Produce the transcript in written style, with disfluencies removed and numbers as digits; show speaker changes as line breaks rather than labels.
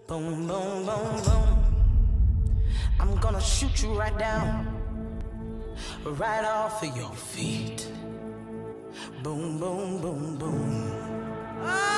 Boom, boom, boom, boom. I'm gonna shoot you right down, right off of your feet. Boom, boom, boom, boom.